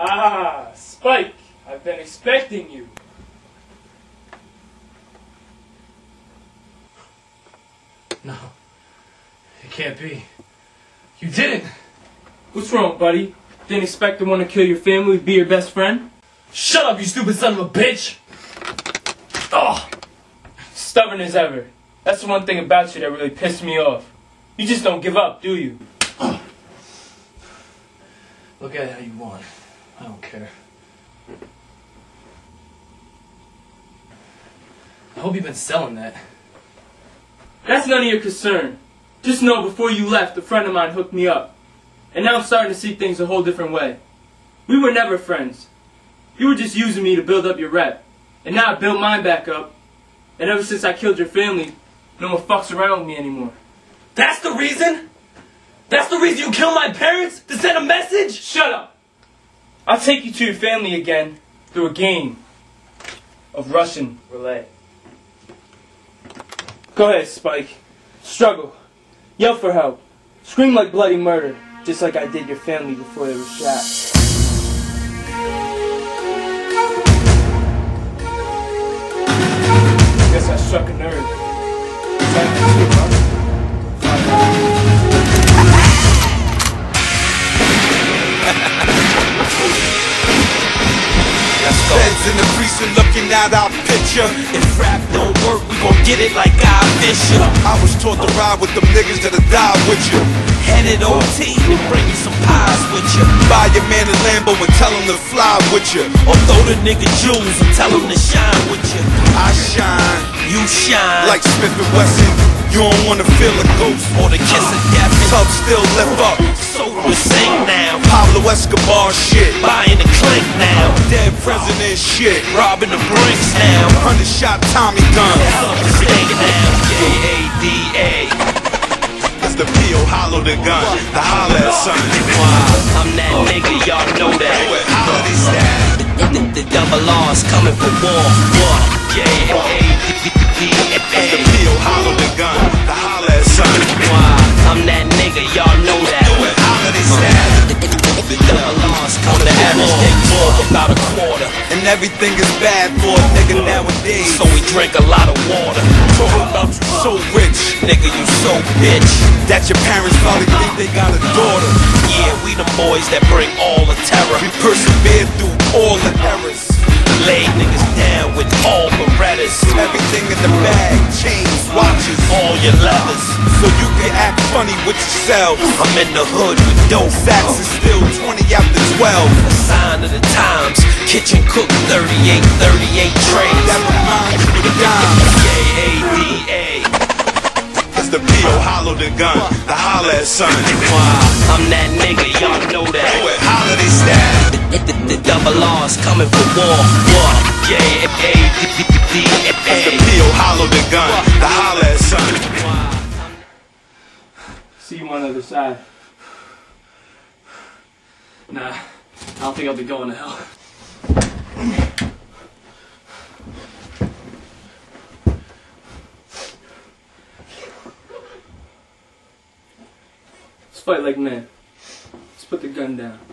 Ah, Spike, I've been expecting you. No, it can't be. You didn't! What's wrong, buddy? Didn't expect the one to kill your family to be your best friend? Shut up, you stupid son of a bitch! Oh! Stubborn as ever. That's the one thing about you that really pissed me off. You just don't give up, do you? Look at it how you want. I don't care. I hope you've been selling that. That's none of your concern. Just know before you left, a friend of mine hooked me up. And now I'm starting to see things a whole different way. We were never friends. You were just using me to build up your rep. And now I built mine back up. And ever since I killed your family, no one fucks around with me anymore. That's the reason? That's the reason you killed my parents? To send a message? Shut up! I'll take you to your family again through a game of Russian roulette. Go ahead, Spike. Struggle. Yell for help. Scream like bloody murder, just like I did your family before they were shot. Guess I struck a nerve. Feds in the precinct looking at our picture. If rap don't work, we gon' get it like I Bishop. I was taught to ride with them niggas that'll die with you. Headed OT and bring you some pies with you. Buy your man a Lambo and tell him to fly with you. Or throw the nigga jewels and tell him to shine with you. I shine, you shine like Smith & Wesson. You don't wanna feel a ghost or the kiss of death. Tub still lift up, so we sing now. Pablo Escobar shit, buying the clink now. Dead president shit, robbing the brinks now. 100 shot Tommy gun, hell of a mistake now. J-A-D-A. That's the P.O. hollow the gun, the holla at son. I'm that nigga, y'all know that. Holiday style. The double R's coming for war. J-A-D-A. That's the P.O. hollow the gun, the holla at son. I'm that nigga, y'all know that. Holiday style. The double R's coming to average day more about a quarter. And everything is bad for a nigga nowadays, so we drink a lot of water. Talking about you so rich, nigga, you so bitch, that your parents probably think they got a daughter. Yeah, we the boys that bring all the terror. We persevere through all the errors. Lay niggas down with all Berettas. Everything in the bag, chains, watches, all your leathers, so you can act funny with yourself. I'm in the hood with dope sacks and still 20 after 12. A sign of the times, kitchen cook 38 trays. That reminds you of the dime. J-A-D-A. That's the P.O. hollow the gun, the holla at son. I'm that nigga, y'all know that. Holiday style. The double R's coming for war. J-A-D-A. That's the P.O. hollow the gun, the holla at son. See you on the other side. Nah, I don't think I'll be going to hell. Let's fight like men. Let's put the gun down.